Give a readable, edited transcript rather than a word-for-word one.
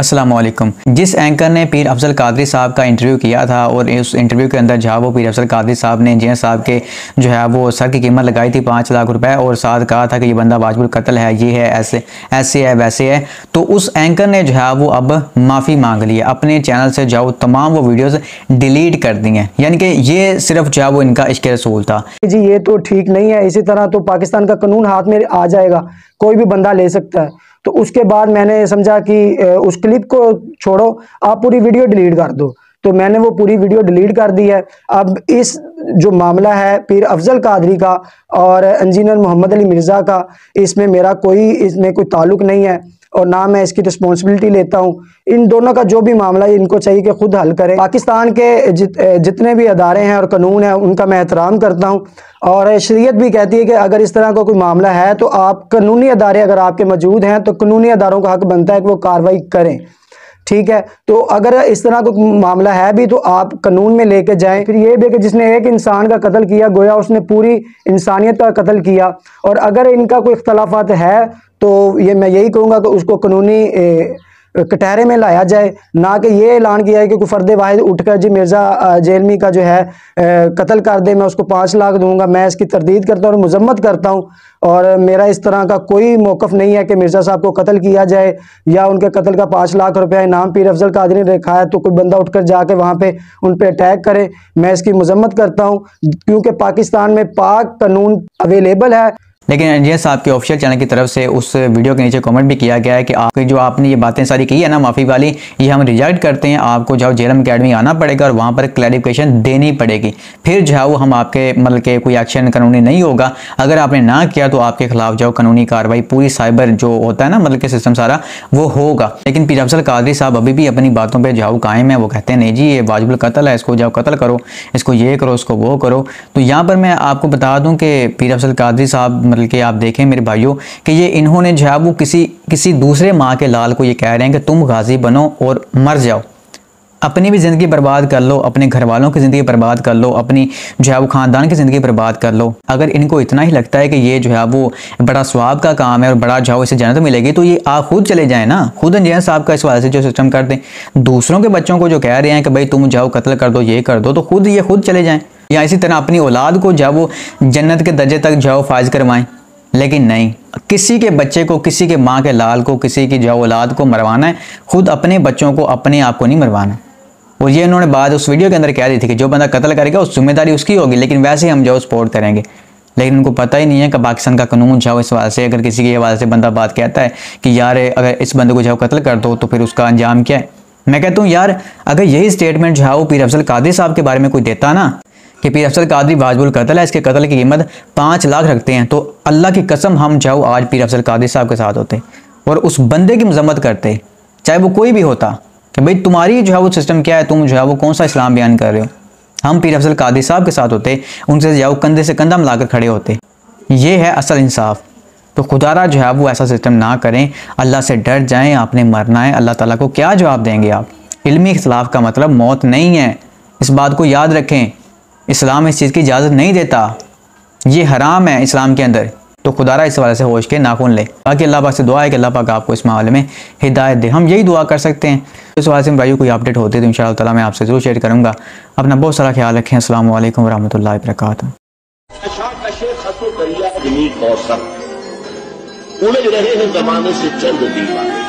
अस्सलाम वालेकुम। जिस एंकर ने पीर अफजल कादरी साहब का इंटरव्यू किया था और उस इंटरव्यू के अंदर जहाँ वो पीर अफजल कादरी साहब ने जिया साहब के जो है वो सर की कीमत लगाई थी 5 लाख रुपए और साथ कहा था कि ये बंदा वाजिबुल कत्ल है, ये है, ऐसे है वैसे है, तो उस एंकर ने जो है वो अब माफ़ी मांग ली है। अपने चैनल से जाओ तमाम वो वीडियोज़ डिलीट कर दी हैं, यानी कि ये सिर्फ जो है वो इनका इश्क रसूल था। जी ये तो ठीक नहीं है। इसी तरह तो पाकिस्तान का कानून हाथ में आ जाएगा, कोई भी बंदा ले सकता है। तो उसके बाद मैंने समझा कि उस क्लिप को छोड़ो, आप पूरी वीडियो डिलीट कर दो। तो मैंने वो पूरी वीडियो डिलीट कर दी है। अब इस जो मामला है पीर अफजल कादरी का और इंजीनियर मोहम्मद अली मिर्ज़ा का, इसमें मेरा इसमें कोई ताल्लुक नहीं है और ना मैं इसकी रिस्पॉन्सिबिलिटी लेता हूँ। इन दोनों का जो भी मामला है इनको चाहिए कि खुद हल करें। पाकिस्तान के जितने भी अदारे हैं और कानून है उनका मैं एहतराम करता हूँ और शरीयत भी कहती है कि अगर इस तरह का कोई मामला है तो आप कानूनी अदारे अगर आपके मौजूद हैं तो कानूनी अदारों का हक बनता है कि वो कार्रवाई करें। ठीक है, तो अगर इस तरह का मामला है भी तो आप कानून में लेके जाएं। फिर ये भी कि जिसने एक इंसान का कत्ल किया गोया उसने पूरी इंसानियत का कत्ल किया, और अगर इनका कोई इख्तलाफात है तो ये मैं यही कहूँगा कि उसको कानूनी कटहरे में लाया जाए, ना कि ये ऐलान किया है कि कोई फर्द वाहिद उठकर जी मिर्ज़ा जेलमी का जो है कत्ल कर दे, मैं उसको 5 लाख दूंगा। मैं इसकी तरदीद करता हूँ और मजम्मत करता हूँ, और मेरा इस तरह का कोई मौक़िफ़ नहीं है कि मिर्ज़ा साहब को कत्ल किया जाए या उनके कत्ल का 5 लाख रुपया इनाम पीर अफजल कादरी ने रखा है तो कोई बंदा उठकर जाके वहाँ पे उन पर अटैक करे। मैं इसकी मजम्मत करता हूँ क्योंकि पाकिस्तान में पाक कानून अवेलेबल है। लेकिन इंजीनियर साहब के ऑफिशियल चैनल की तरफ से उस वीडियो के नीचे कमेंट भी किया गया है कि जो आपने ये बातें सारी की है ना माफ़ी वाली, ये हम रिजेक्ट करते हैं। आपको जो जेएलएम अकेडमी आना पड़ेगा और वहाँ पर क्लैरिफिकेशन देनी पड़ेगी, फिर जो है वो हम आपके मतलब के कोई एक्शन कानूनी नहीं होगा। अगर आपने ना किया तो आपके खिलाफ जो कानूनी कार्रवाई पूरी साइबर जो होता है ना मतलब के सिस्टम सारा वो होगा। लेकिन पीर अफजल कादरी साहब अभी भी अपनी बातों पर जाओ कायम है। वो कहते हैं नहीं जी ये वाजिबुल कत्ल है, इसको जाओ कत्ल करो, इसको ये करो, इसको वो करो। तो यहाँ पर मैं आपको बता दूँ कि पीर अफजल कादरी साहब मतलब कि आप देखें मेरे भाइयों कि ये इन्होंने जो है वो किसी दूसरे माँ के लाल को ये कह रहे हैं कि तुम गाजी बनो और मर जाओ, अपनी भी ज़िंदगी बर्बाद कर लो, अपने घर वालों की ज़िंदगी बर्बाद कर लो, अपनी जो है वो ख़ानदान की ज़िंदगी बर्बाद कर लो। अगर इनको इतना ही लगता है कि ये जो है वो बड़ा स्वाब का काम है और बड़ा जाओ इसे जन्नत मिलेगी, तो ये आप खुद चले जाएं ना। खुद इंजीनियर साहब का इस वाले से जो सिस्टम कर दें, दूसरों के बच्चों को जो कह रहे हैं कि भाई तुम जाओ कत्ल कर दो, ये कर दो, तो खुद चले जाएँ, या इसी तरह अपनी औलाद को जाओ वो जन्नत के दर्जे तक जाओ फायज करवाएँ। लेकिन नहीं, किसी के बच्चे को, किसी के माँ के लाल को, किसी की जो औलाद को मरवाना है, खुद अपने बच्चों को, अपने आप को नहीं मरवाना। और ये इन्होंने बात उस वीडियो के अंदर कह दी थी कि जो बंदा कत्ल करेगा उस जिम्मेदारी उसकी होगी, लेकिन वैसे हम जो सपोर्ट करेंगे। लेकिन उनको पता ही नहीं है कि पाकिस्तान का कानून जाओ इस हवाले से, अगर किसी के हवाले से बंदा बात कहता है कि यार अगर इस बंदे को जाओ कत्ल कर दो तो फिर उसका अंजाम क्या है। मैं कहता हूँ यार अगर यही स्टेटमेंट जो है वो पीर अफजल कादरी साहब के बारे में कोई देता ना कि पीर अफजल कादरी वाजिबुल कत्ल है, इसके कत्ल की कीमत 5 लाख रखते हैं, तो अल्लाह की कसम हम जाओ आज पीर अफजल कादरी साहब के साथ होते और उस बंदे की मजम्मत करते, चाहे वो कोई भी होता, कि भाई तुम्हारी जो है वो सिस्टम क्या है, तुम जो है वो कौन सा इस्लाम बयान कर रहे हो। हम पीर अफजल कादरी साहब के साथ होते, उनसे जाओ कंधे से कंधा मिलाकर खड़े होते। ये है असल इंसाफ। तो खुदारा जो है वो ऐसा सिस्टम ना करें, अल्लाह से डर जाएँ। आपने मरना है, अल्लाह ताला को क्या जवाब देंगे आप। इल्मी इख्तिलाफ का मतलब मौत नहीं है, इस बात को याद रखें। इस्लाम इस चीज़ की इजाज़त नहीं देता, ये हराम है इस्लाम के अंदर। तो खुदारा इस वाले से होश के नाखून ले। बाकी अल्लाह पाक से दुआ है कि अल्लाह पाक आपको इस मामले में हिदायत दे, हम यही दुआ कर सकते हैं। इस वाले से भाइयों कोई अपडेट होती है तो इंशाअल्लाह ताला मैं आपसे ज़रूर शेयर करूँगा। अपना बहुत सारा ख्याल रखें। अस्सलाम वालेकुम रहमतुल्लाहि व बरकातहू। उलझ रहे हैं ज़माने से चंद दीवार।